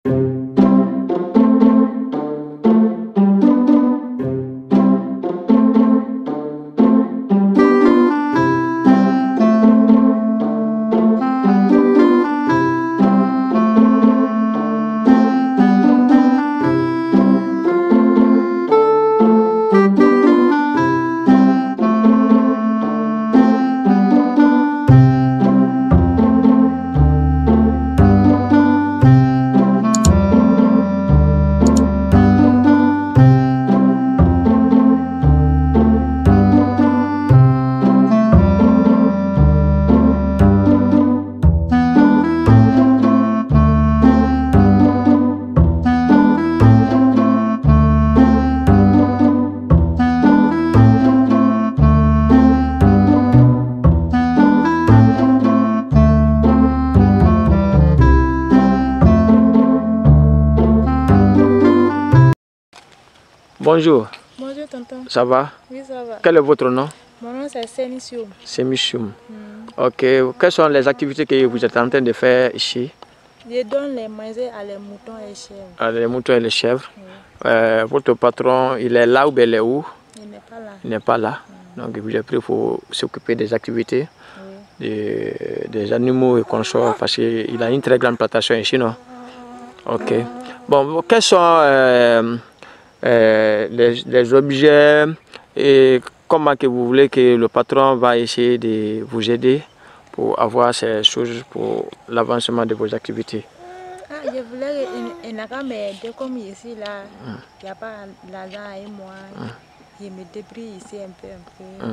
Bonjour. Bonjour tonton. Ça va? Oui, ça va. Quel est votre nom? Mon nom c'est Sémissioum. Sémissioum. Ok. Quelles sont les activités que vous êtes en train de faire ici? Je donne les manger à les moutons et les chèvres. À les moutons et les chèvres. Oui. Votre patron, il est là ou bien il est où? Il n'est pas là. Il n'est pas là. Donc il vous a pris pour s'occuper des activités, des animaux et consorts, parce qu'il a une très grande plantation ici, non? Ok. Bon, quels sont les objets et comment que vous voulez que le patron va essayer de vous aider pour avoir ces choses pour l'avancement de vos activités? Ah, je voulais qu'il n'a qu'à m'aider comme ici là. Il n'y a pas l'argent et moi. Je me débrouille ici un peu.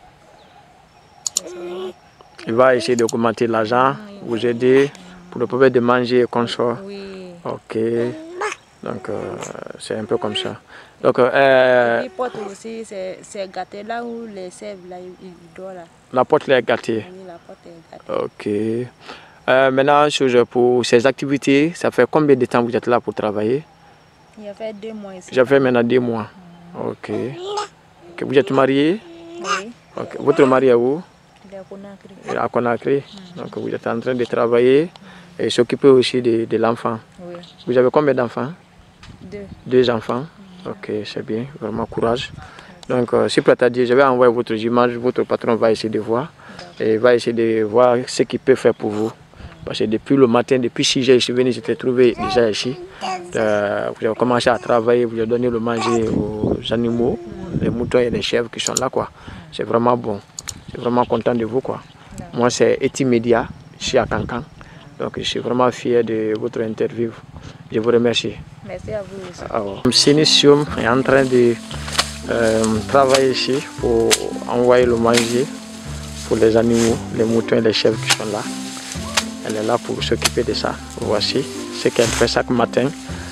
Il va essayer d'augmenter l'argent, vous aider pour le problème de manger et consort. Oui. Ok. Donc c'est un peu comme ça. Donc, et porte aussi, c'est gâté là où les chèvres là, ils dorment là. La porte est gâtée. Oui, la porte est gâtée. Ok. Maintenant, pour ces activités, ça fait combien de temps vous êtes là pour travailler? Il a fait 2 mois ici. J'ai fait maintenant 2 mois. Ok. Vous êtes marié? Oui. Okay. Votre mari est où? Il est à Conakry. À Conakry. Donc vous êtes en train de travailler et s'occuper aussi de l'enfant. Oui. Vous avez combien d'enfants? 2. 2 enfants. Ok, c'est bien. Vraiment courage. Donc si prêt à dire, je vais envoyer votre image, votre patron va essayer de voir. Et va essayer de voir ce qu'il peut faire pour vous. Parce que depuis le matin, depuis 6 heures, je suis venu, j'étais trouvé déjà ici. Vous avez commencé à travailler, vous avez donné le manger aux animaux, les moutons et les chèvres qui sont là, quoi. C'est vraiment bon. Je suis vraiment content de vous, quoi. Moi, c'est Eti Media, je suis à Cancan. Donc, je suis vraiment fier de votre interview. Je vous remercie. Merci à vous aussi. Sémissioum est en train de travailler ici pour envoyer le manger pour les animaux, les moutons et les chèvres qui sont là. Elle est là pour s'occuper de ça. Voici ce qu'elle fait chaque matin,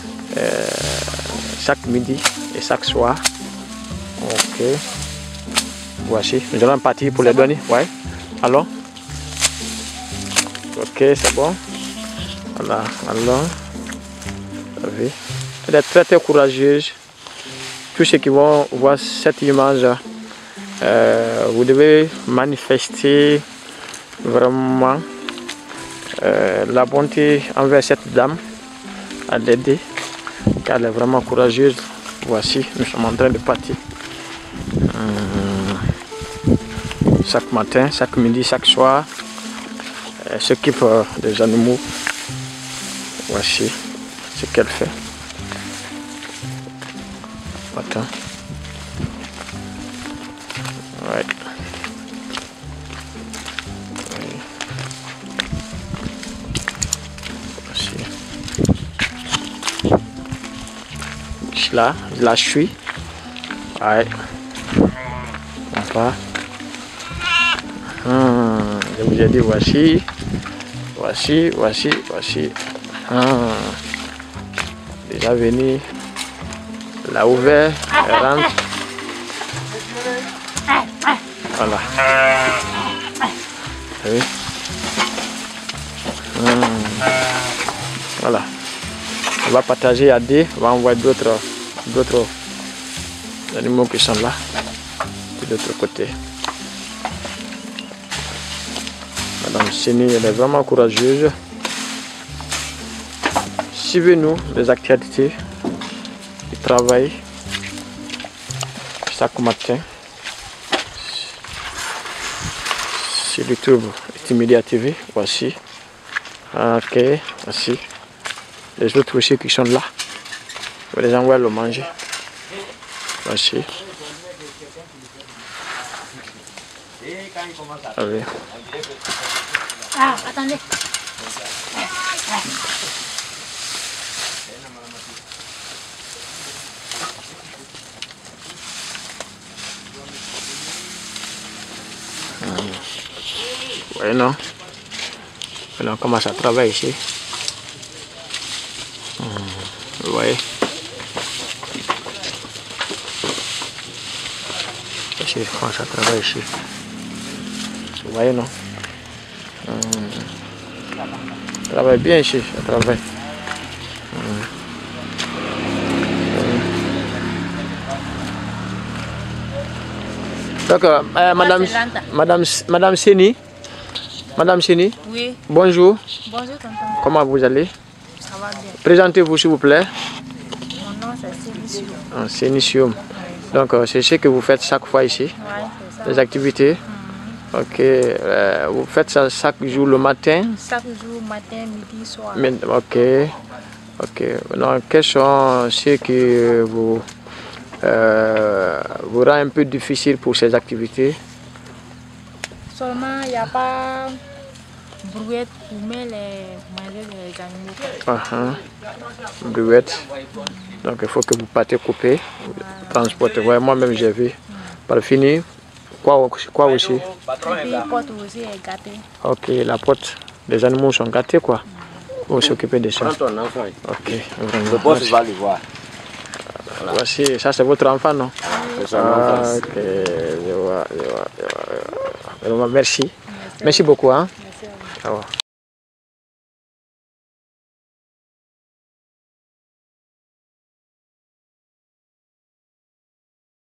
chaque midi et chaque soir. Ok. Voici. Nous allons partir pour les donner. Ouais. Alors. Ok, c'est bon. Voilà. Alors. Vous avez. Elle est très courageuse. Tous ceux qui vont voir cette image, vous devez manifester vraiment la bonté envers cette dame, à l'aider, car elle est vraiment courageuse. Voici, nous sommes en train de partir. Chaque matin, chaque midi, chaque soir, elle s'occupe des animaux. Voici ce qu'elle fait. Attends. Ouais. Là, je la suis. Ouais. Enfin. Je vous ai dit, voici. Voici. Déjà venu. La ouvert. Elle rentre. Voilà. Oui. Voilà. On va partager à deux. On va envoyer d'autres animaux qui sont là, de l'autre côté. Madame Séni, elle est vraiment courageuse. Suivez-nous les actualités du travail chaque matin sur YouTube Multimédia TV. Voici. Ok, voici. Les autres aussi qui sont là. Je vais les envoyer le manger. Voici. Allez. Ah, attendez. Ouais, non. On commence à travailler ici. Vous voyez. Ici, on commence à travailler ici. Vous voyez, non? On travaille bien ici, on travaille. Donc, Madame Seni. Madame Seni. Oui. Bonjour. Bonjour, tonton. Comment vous allez? Ça va bien. Présentez-vous, s'il vous plaît. Mon nom, c'est Sénitium. Sénitium. Donc, c'est ce que vous faites chaque fois ici? Oui, c'est ça. Les activités? Ok. Vous faites ça chaque jour le matin? Chaque jour, matin, midi, soir. Ok. Ok. Donc, quels sont ceux qui vous rend un peu difficile pour ces activités? Seulement, il n'y a pas brouette pour mettre manger les animaux. Brouette. Donc, il faut que vous partez couper, transporter. Ouais, moi-même, j'ai vu. Par fini, quoi aussi? Et puis, la porte aussi est gâtée. Ok, la porte. Les animaux sont gâtés, quoi. Vous s'occuper de ça. Ok. Le boss va le voir. Voici, ça c'est votre enfant, non? C'est son enfant. Ok, je vois. Vraiment, merci. Merci beaucoup, hein? Merci à vous. Au revoir.